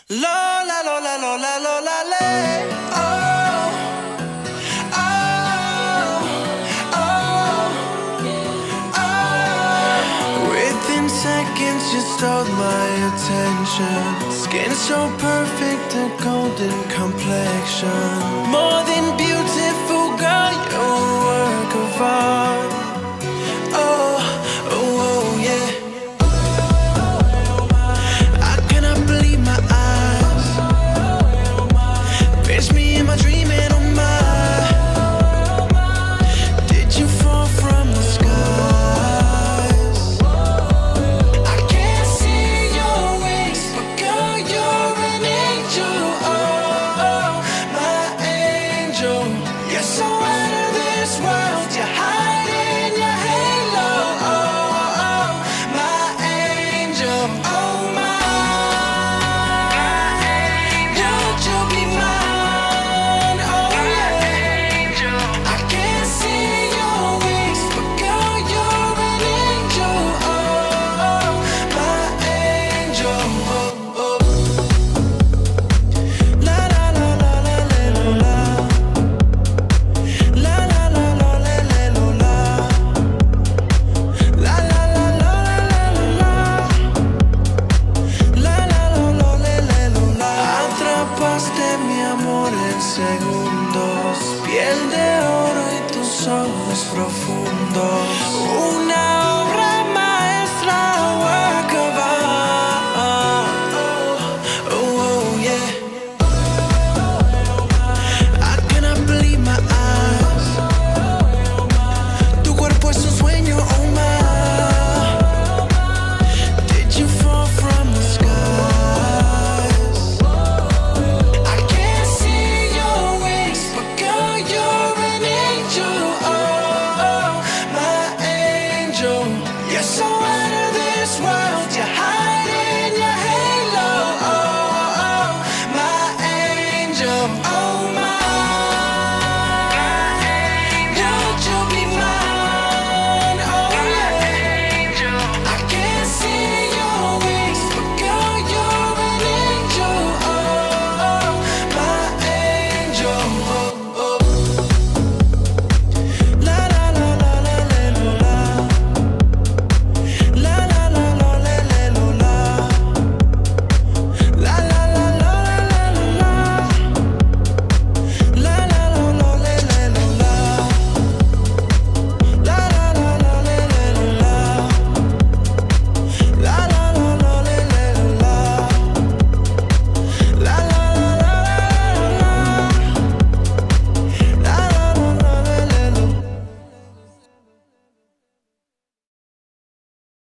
Lola, Lola, Lola, Lola, le. Oh, oh, oh, oh. Within seconds you stole my attention. Skin so perfect, a golden complexion. More than beautiful, girl, you're a work of art. Oh, oh, oh, yeah. I cannot believe my eyes. Pinch me in my dream and oh my. Did you fall from the skies? I can't see your wings, but girl, you're an angel. Oh, oh, my angel. You're so out of this world. You're hiding your halo. Oh, oh, my angel. Oh, my angel. Would you be mine? Oh, yeah. I can't see your wings, but girl, you're an angel. Oh, oh, my angel. Oh, oh. La la la la la la la. La la la la la la la. La la la la la la. La la la la la la. Atrapaste mi amor en segundos, piel de oro y tus ojos profundos.